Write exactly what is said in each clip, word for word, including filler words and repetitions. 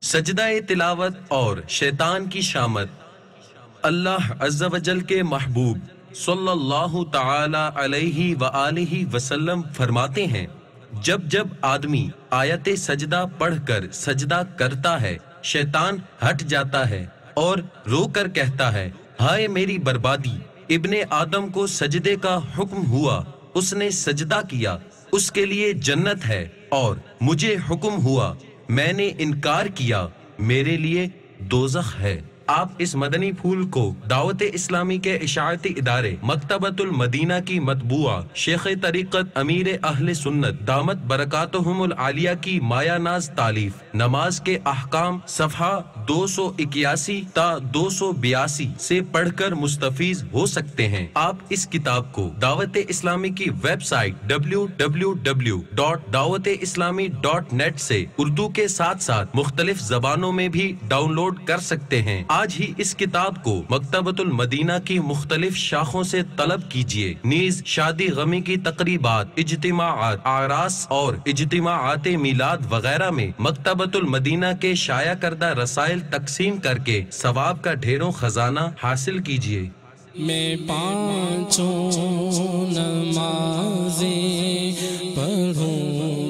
सजदा तिलावत और शैतान की शामत। अल्लाह अज़्ज़ा वजल के महबूब सल्लल्लाहु ताला अलैहि व आलिहि वसल्लम फरमाते हैं, जब जब आदमी आयत सजदा पढ़कर सजदा करता है, शैतान हट जाता है और रोकर कहता है, हाय मेरी बर्बादी। इब्ने आदम को सजदे का हुक्म हुआ, उसने सजदा किया, उसके लिए जन्नत है, और मुझे हुक्म हुआ, मैंने इनकार किया, मेरे लिए दोज़ख है। आप इस मदनी फूल को दावत इस्लामी के इशाअती इदारे मकतबतुल मदीना की मतबूआ शेख तरीक़त अमीर अहले सुन्नत दामत बरकातुहुमुल आलिया की मायानाज तालीफ नमाज के अहकाम सफ़हा दो सौ इक्यासी ता दो सौ बयासी से पढ़कर मुस्तफीज हो सकते हैं। आप इस किताब को दावत इस्लामी की website W W W dot Dawat Islami dot net से उर्दू के साथ साथ मुख्तलिफ जबानों में भी डाउनलोड कर सकते हैं। आज ही इस किताब को मकतबतुल मदीना की मुख्तलिफ शाखों से तलब कीजिए। नीज शादी गमी की तकरीबात, इज्तिमाआत, आरास और इज्तिमाआत मिलाद वगैरह में मकतबतुल मदीना के शाया करदा रसाइल तकसीम करके सवाब का ढेरों खजाना हासिल कीजिए। मैं पाँचों नमाज़ें पढ़ूं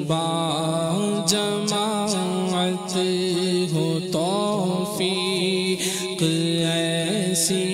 बाजमाअत, हो तौफीक ऐसी